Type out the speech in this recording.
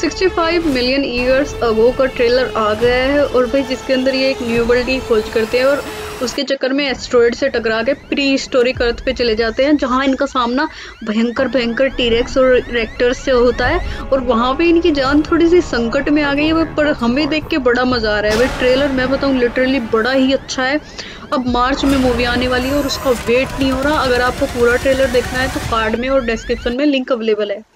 65 million years ago का trailer आ गया है और भाई जिसके अंदर ये एक न्यू वर्ल्ड की खोज करते हैं और उसके चक्कर में एस्ट्रॉयड से टकरा के प्री हिस्टोरिक अर्थ पे चले जाते हैं, जहाँ इनका सामना भयंकर भयंकर टीरेक्स और रेक्टर्स से होता है और वहाँ पे इनकी जान थोड़ी सी संकट में आ गई है। पर हमें देख के बड़ा मजा आ रहा है भाई। ट्रेलर मैं बताऊँ लिटरली बड़ा ही अच्छा है। अब मार्च में मूवी आने वाली है और उसका वेट नहीं हो रहा। अगर आपको पूरा ट्रेलर देखना है तो कार्ड में और डिस्क्रिप्शन में लिंक अवेलेबल है।